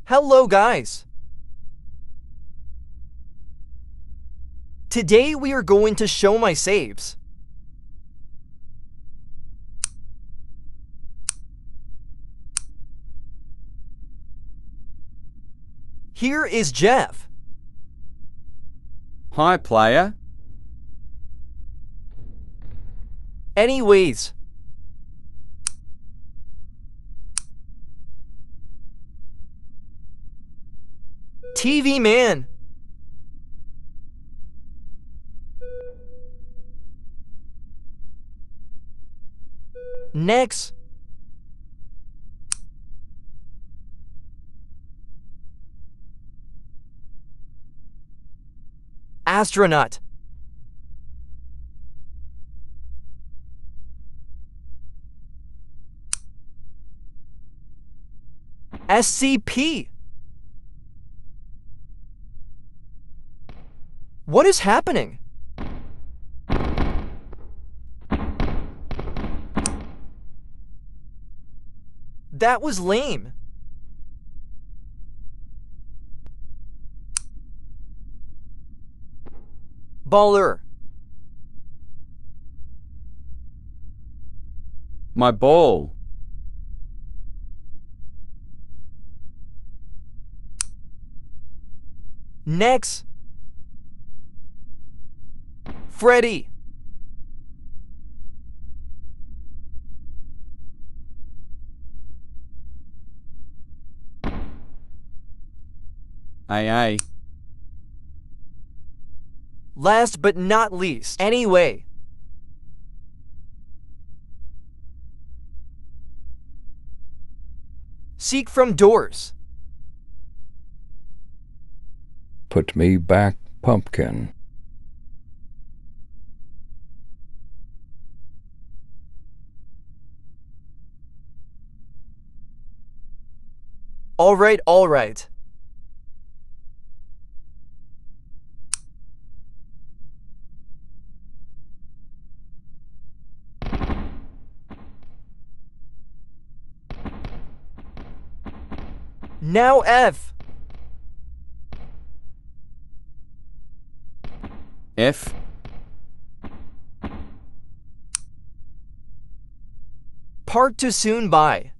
Hello guys! Today we are going to show my saves. Here is Jeff. Hi, player. Anyways, TV man. Next. Astronaut. SCP. What is happening? That was lame. Baller. My ball. Next. Freddy. AA. Last but not least. Anyway. Seek from doors. Put me back, pumpkin. All right. Now F. F. Part too soon by.